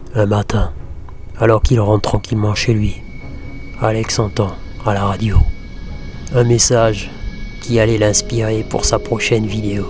Un matin, alors qu'il rentre tranquillement chez lui, Alex entend à la radio un message qui allait l'inspirer pour sa prochaine vidéo.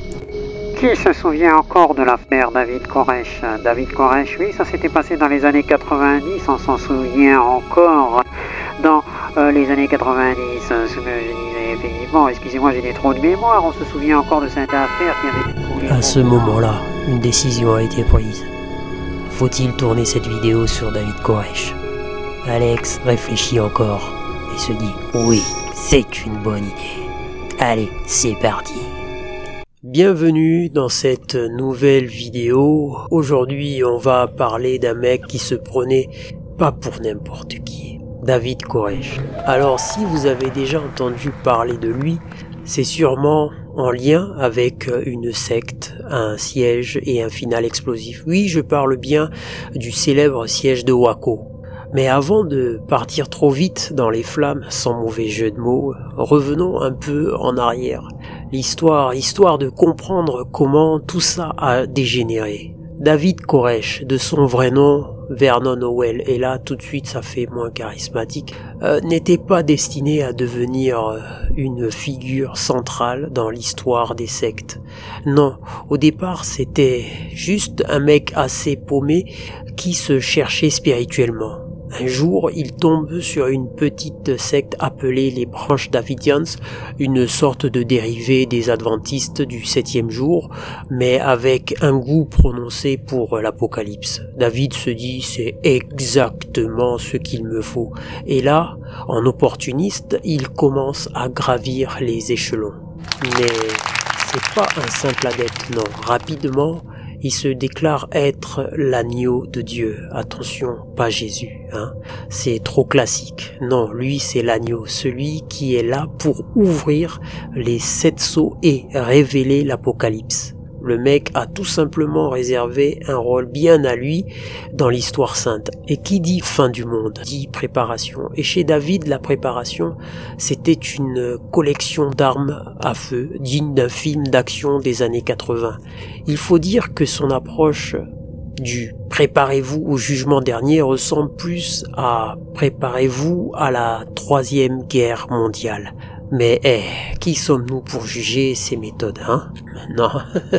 Qui se souvient encore de l'affaire David Koresh? David Koresh, oui, ça s'était passé dans les années 90, on s'en souvient encore. Dans les années 90, ce que je disais, effectivement, excusez-moi, j'ai des trous de mémoire, on se souvient encore de cette affaire qui avait... À ce moment-là, une décision a été prise. Faut-il tourner cette vidéo sur David Koresh? Alex réfléchit encore et se dit « Oui, c'est une bonne idée. Allez, c'est parti !» Bienvenue dans cette nouvelle vidéo. Aujourd'hui, on va parler d'un mec qui se prenait pas pour n'importe qui. David Koresh. Alors, si vous avez déjà entendu parler de lui, c'est sûrement en lien avec une secte, un siège et un final explosif. Oui, je parle bien du célèbre siège de Waco. Mais avant de partir trop vite dans les flammes, sans mauvais jeu de mots, revenons un peu en arrière. Histoire de comprendre comment tout ça a dégénéré. David Koresh, de son vrai nom, Vernon Howell, et là tout de suite ça fait moins charismatique, n'était pas destiné à devenir une figure centrale dans l'histoire des sectes. Non, au départ c'était juste un mec assez paumé qui se cherchait spirituellement. Un jour, il tombe sur une petite secte appelée les Branches Davidians, une sorte de dérivé des adventistes du 7e jour, mais avec un goût prononcé pour l'apocalypse. David se dit, c'est exactement ce qu'il me faut. Et là, en opportuniste, il commence à gravir les échelons. Mais c'est pas un simple adepte, non. Rapidement, il se déclare être l'agneau de Dieu. Attention, pas Jésus, hein. C'est trop classique. Non, lui c'est l'agneau, celui qui est là pour ouvrir les 7 sceaux et révéler l'apocalypse. Le mec a tout simplement réservé un rôle bien à lui dans l'histoire sainte. Et qui dit fin du monde, dit préparation. Et chez David, la préparation, c'était une collection d'armes à feu, digne d'un film d'action des années 80. Il faut dire que son approche du « préparez-vous au jugement dernier » ressemble plus à « préparez-vous à la 3e guerre mondiale ». Mais qui sommes-nous pour juger ces méthodes, hein? Non.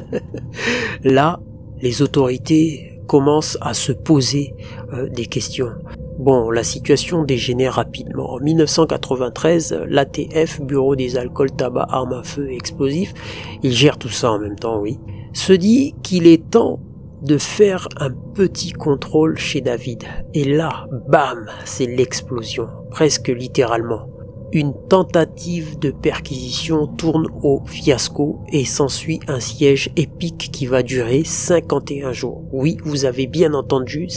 Là, les autorités commencent à se poser des questions. Bon, la situation dégénère rapidement. En 1993, l'ATF, Bureau des alcools, tabac, armes à feu et explosifs, il gère tout ça en même temps, oui, se dit qu'il est temps de faire un petit contrôle chez David. Et là, bam, c'est l'explosion, presque littéralement. Une tentative de perquisition tourne au fiasco et s'ensuit un siège épique qui va durer 51 jours. Oui, vous avez bien entendu,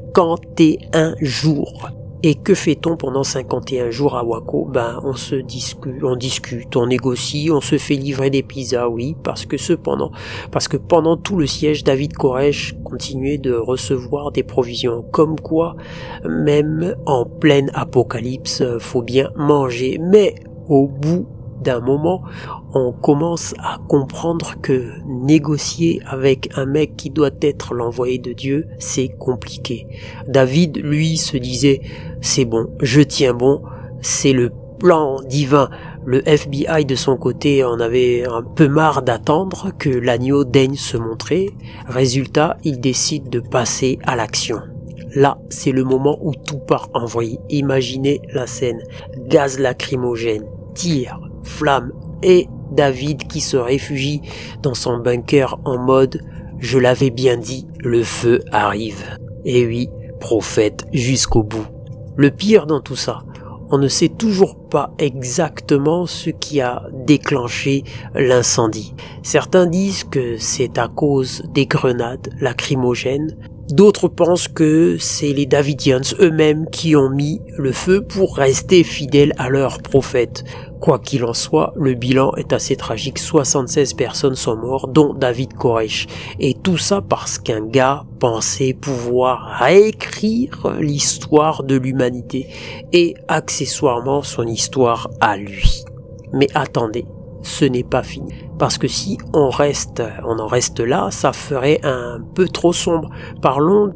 51 jours. Et que fait-on pendant 51 jours à Waco? Ben, on discute, on négocie, on se fait livrer des pizzas, oui, parce que pendant tout le siège, David Koresh continuait de recevoir des provisions. Comme quoi, même en pleine apocalypse, faut bien manger. Mais au bout d'un moment, on commence à comprendre que négocier avec un mec qui doit être l'envoyé de Dieu, c'est compliqué. David, lui, se disait, c'est bon, je tiens bon, c'est le plan divin. Le FBI, de son côté, en avait un peu marre d'attendre que l'agneau daigne se montrer. Résultat, il décide de passer à l'action. Là, c'est le moment où tout part en vrille. Imaginez la scène. Gaz lacrymogène, tir, flamme et David qui se réfugie dans son bunker en mode « Je l'avais bien dit, le feu arrive ». Et oui, prophète jusqu'au bout. Le pire dans tout ça, on ne sait toujours pas exactement ce qui a déclenché l'incendie. Certains disent que c'est à cause des grenades lacrymogènes. D'autres pensent que c'est les Davidians eux-mêmes qui ont mis le feu pour rester fidèles à leur prophète. Quoi qu'il en soit, le bilan est assez tragique. 76 personnes sont mortes, dont David Koresh. Et tout ça parce qu'un gars pensait pouvoir réécrire l'histoire de l'humanité et accessoirement son histoire à lui. Mais attendez, ce n'est pas fini. Parce que si on en reste là, ça ferait un peu trop sombre. Parlons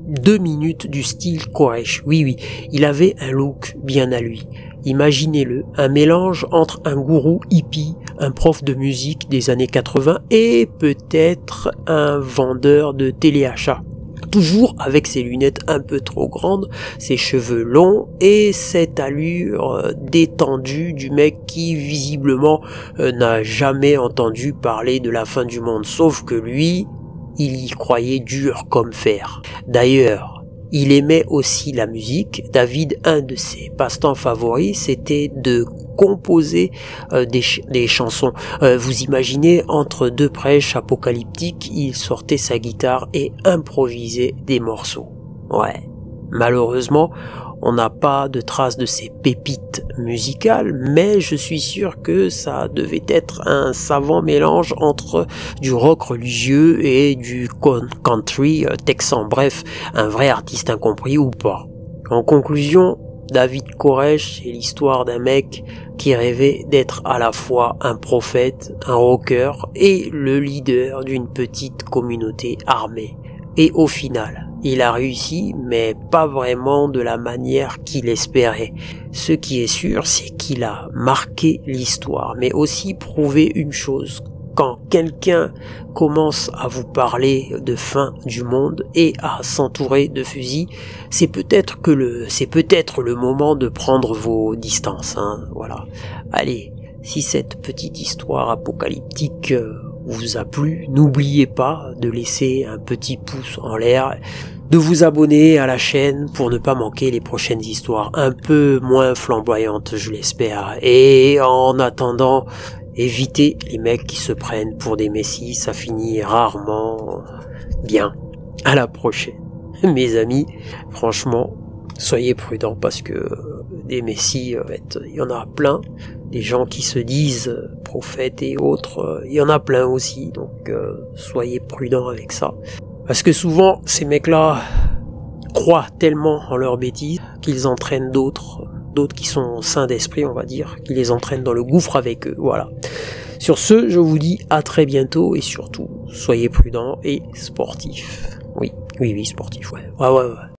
2 minutes du style Koresh. Oui, il avait un look bien à lui. Imaginez-le, un mélange entre un gourou hippie, un prof de musique des années 80 et peut-être un vendeur de téléachat. Toujours avec ses lunettes un peu trop grandes, ses cheveux longs et cette allure détendue du mec qui visiblement n'a jamais entendu parler de la fin du monde. Sauf que lui, il y croyait dur comme fer. D'ailleurs, il aimait aussi la musique. David, un de ses passe-temps favoris, c'était de composer des chansons. Vous imaginez, entre deux prêches apocalyptiques, il sortait sa guitare et improvisait des morceaux. Ouais, malheureusement, on n'a pas de traces de ces pépites musicales, mais je suis sûr que ça devait être un savant mélange entre du rock religieux et du country texan. Bref, un vrai artiste incompris ou pas. En conclusion, David Koresh, c'est l'histoire d'un mec qui rêvait d'être à la fois un prophète, un rocker et le leader d'une petite communauté armée. Et au final, il a réussi, mais pas vraiment de la manière qu'il espérait. Ce qui est sûr, c'est qu'il a marqué l'histoire, mais aussi prouvé une chose. Quand quelqu'un commence à vous parler de fin du monde et à s'entourer de fusils, c'est peut-être le moment de prendre vos distances, hein, voilà. Allez, si cette petite histoire apocalyptique vous a plu, n'oubliez pas de laisser un petit pouce en l'air, de vous abonner à la chaîne pour ne pas manquer les prochaines histoires un peu moins flamboyantes, je l'espère. Et en attendant, évitez les mecs qui se prennent pour des messies, ça finit rarement bien. À la prochaine. Mes amis, franchement, soyez prudents parce que des messies, en fait, il y en a plein. Des gens qui se disent prophètes et autres, il y en a plein aussi, donc soyez prudents avec ça. Parce que souvent, ces mecs-là croient tellement en leurs bêtises qu'ils entraînent d'autres qui sont sains d'esprit, on va dire, qui les entraînent dans le gouffre avec eux, voilà. Sur ce, je vous dis à très bientôt et surtout, soyez prudents et sportifs. Oui, sportifs, ouais.